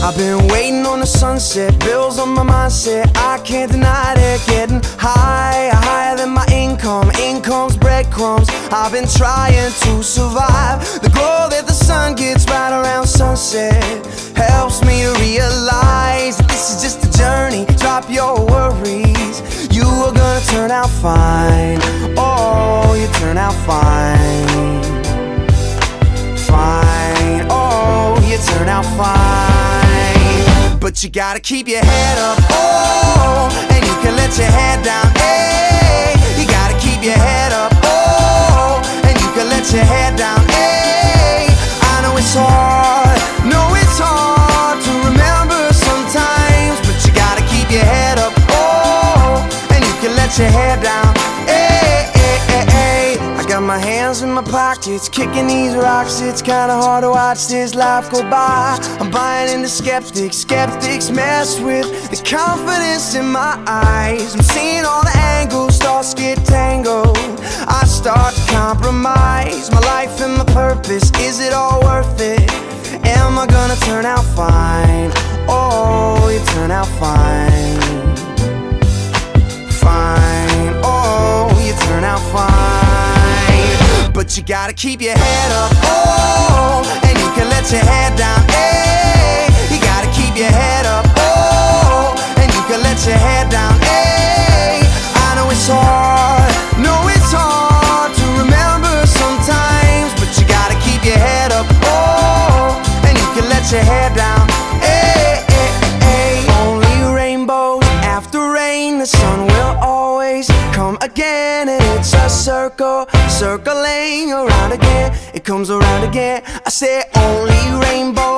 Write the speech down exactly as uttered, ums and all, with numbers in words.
I've been waiting on the sunset, bills on my mindset, I can't deny it. Getting higher, higher than my income, income's breadcrumbs. I've been trying to survive. The glow that the sun gets right around sunset helps me to realize that this is just a journey. Drop your worries, you are gonna turn out fine. Oh, you turn out fine. Fine, oh, you turn out fine. But you gotta keep your head up, oh, and you can let your head down, hey. You gotta keep your head up, oh, and you can let your head down, hey. I know it's hard, know it's hard to remember sometimes, but you gotta keep your head up, oh, and you can let your head down, hey, hey, hey, hey. I got my hands in my pockets, kicking these rocks. It's kinda hard to watch this life go by. I'm buying into skeptics, skeptics mess with the confidence in my eyes. I'm seeing all the angles, thoughts get tangled. I start to compromise my life and my purpose. Is it all worth it? Am I gonna turn out fine? Oh, you turn out fine. Fine, oh, you turn out fine. But you gotta keep your head up, oh, and you can let your head down, hey. You gotta keep your head up, oh, and you can let your head down, hey. I know it's hard, know it's hard to remember sometimes, but you gotta keep your head up, oh, and you can let your head down, hey, hey, hey. Only rainbows after rain, the sun will always come again, and it's a circle, circling around again. It comes around again. I say only rainbows